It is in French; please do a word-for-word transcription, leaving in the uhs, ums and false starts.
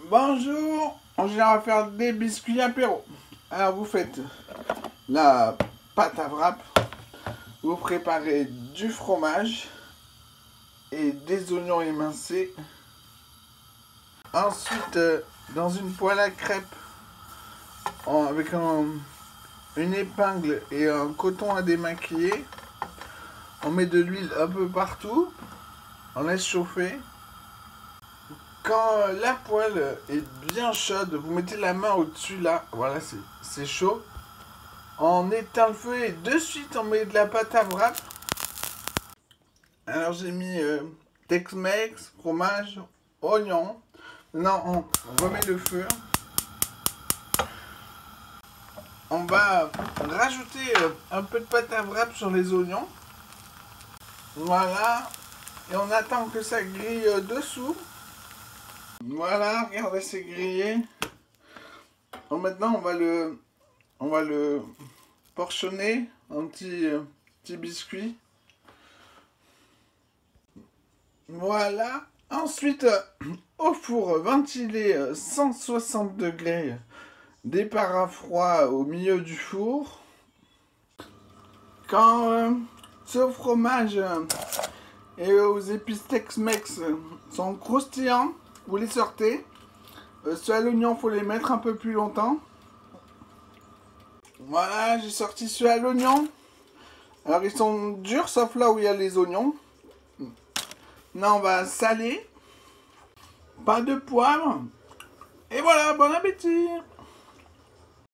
Bonjour, on va faire des biscuits apéro. Alors vous faites la pâte à wrap, vous préparez du fromage et des oignons émincés. Ensuite, dans une poêle à crêpes, avec un, une épingle et un coton à démaquiller, on met de l'huile un peu partout, on laisse chauffer. Quand la poêle est bien chaude, vous mettez la main au-dessus là, voilà, c'est chaud. On éteint le feu et de suite on met de la pâte à wrap. Alors j'ai mis euh, Tex-Mex, fromage, oignon. Maintenant on remet le feu. On va rajouter euh, un peu de pâte à wrap sur les oignons. Voilà. Et on attend que ça grille euh, dessous. Voilà, regardez, c'est grillé. Donc maintenant, on va le, on va le portionner en petits, euh, petits biscuits. Voilà. Ensuite, euh, au four ventilé euh, cent soixante degrés, départ à froid au milieu du four. Quand euh, ce fromage euh, et aux épices Tex-Mex euh, sont croustillants, vous les sortez. Euh, ceux à l'oignon, faut les mettre un peu plus longtemps. Voilà, j'ai sorti ceux à l'oignon. Alors ils sont durs, sauf là où il y a les oignons. Là on va saler. Pas de poivre. Et voilà, bon appétit!